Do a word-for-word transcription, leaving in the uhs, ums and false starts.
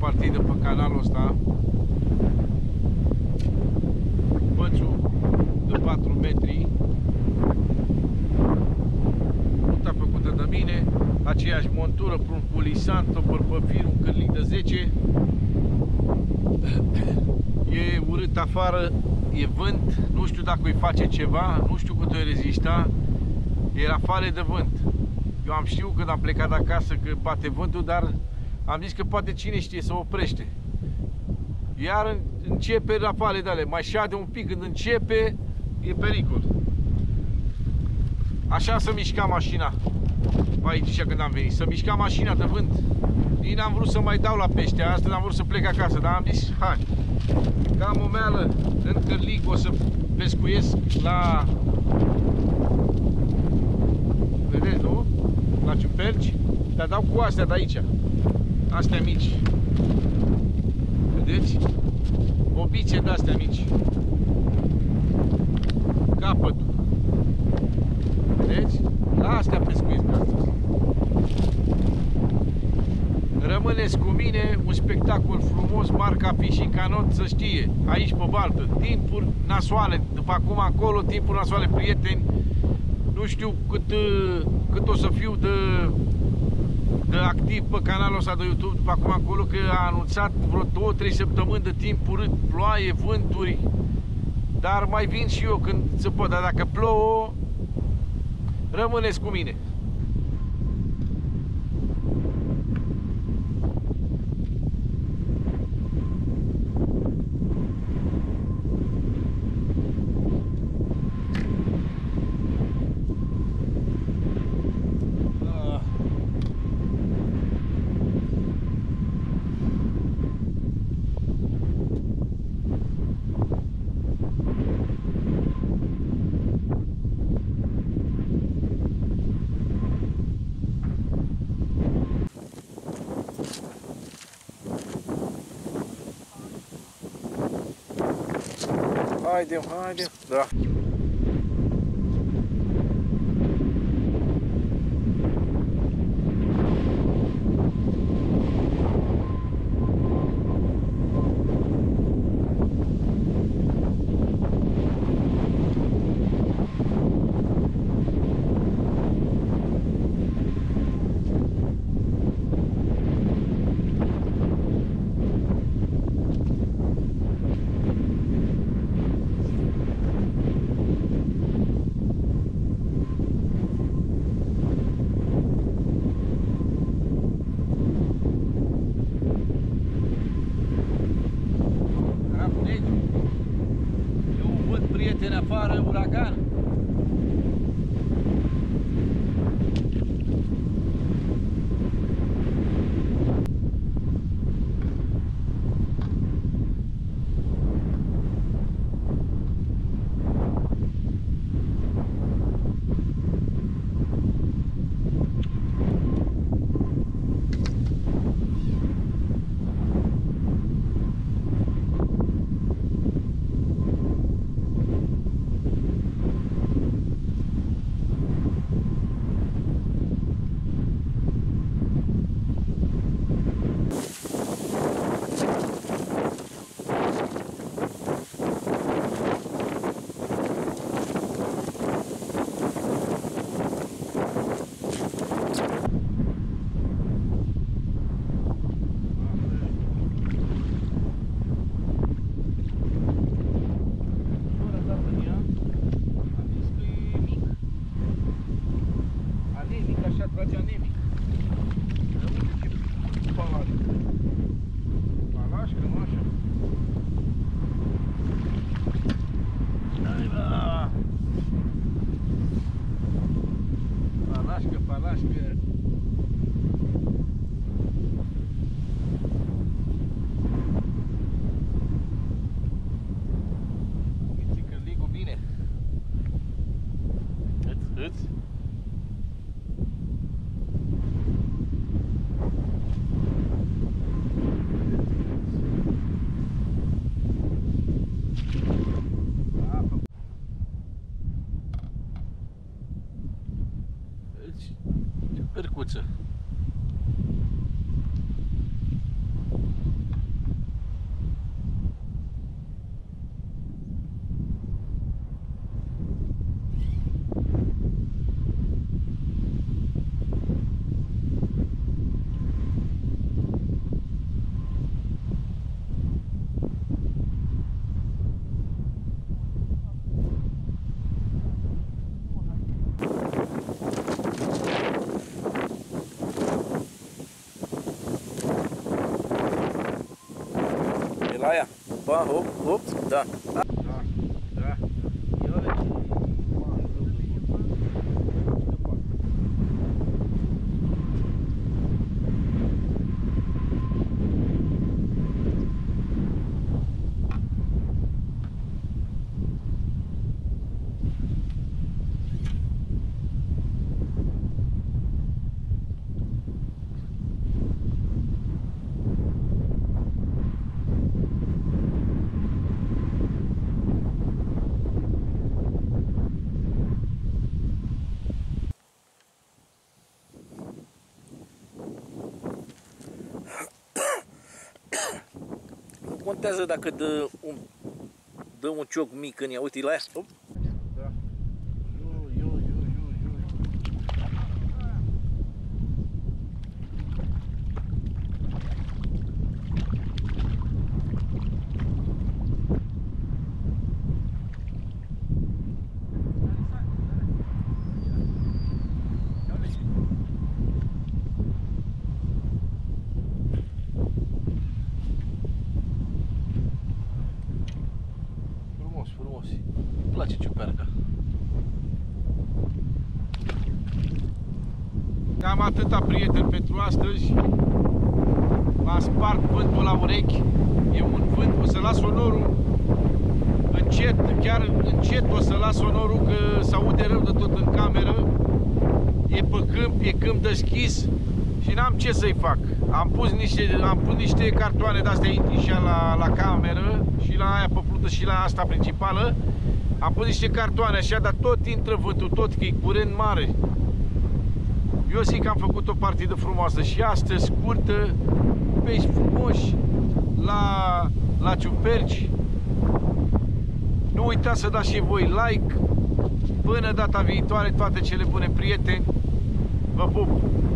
partidă pe canalul ăsta. Bățul de patru metri. Ruta făcută de mine, aceeași montură, prun culisant, topăr pe fir, un cârlic de zece. E urât afară, e vânt, nu știu dacă îi face ceva, nu știu cât o rezista. E rafale de vânt. Eu am știut când am plecat acasă că bate vântul, dar am zis că poate cine știe să oprește. Iar începe rafale de ale, mai șade un pic, când începe, e pericol. Așa să mișca mașina. Aici când am venit, să mișca mașina de vânt. Nici n-am vrut să mai dau la pește, astăzi am vrut să plec acasă, dar am zis, hai, cam o meală în cârlic, o să pescuiesc la... Vedeți, nu? La ciuperci, dar dau cu astea de aici. Astea mici. Vedeți? Bobițe de astea mici. Capătul. Vedeți? La astea pescuiesc astăzi. Rămâneți cu mine, un spectacol frumos, marca Fishing Canot, să știe, aici pe baltă, timpuri nasoale, după acum acolo, timpuri nasoale, prieteni, nu știu cât, cât o să fiu de, de activ pe canalul ăsta de YouTube, după acum acolo, că a anunțat vreo două trei săptămâni de timp urât, ploaie, vânturi, dar mai vin și eu când se pot, dar dacă plouă, rămâneți cu mine. Haide, haide, da. la aia. Ba, hop, hop, da. Da, da. Ia ce... Contează dacă dă un, dă un cioc mic în ea. Uite, la aia. Op. Da. Iu, iu, iu, iu, iu. Frumos, frumos. Îmi place ciuperca. Cam atâta, prieteni, pentru astăzi. M-a spart vântul la urechi. E un vânt, o să las sonorul încet, chiar încet o să las sonorul, că se aude rău de tot în cameră. E pe câmp, e câmp deschis și n-am ce să-i fac. Am pus niște, am pus niște cartoane de-astea și la, la cameră și la aia pe plută și la asta principală. Am pus niște cartoane așa, dar tot intră vântul, tot că e curent mare. Eu zic că am făcut o partidă frumoasă și astăzi, scurtă, pești frumoși la, la ciuperci. Nu uitați să dați și voi like. Până data viitoare, toate cele bune, prieteni. Vă pup!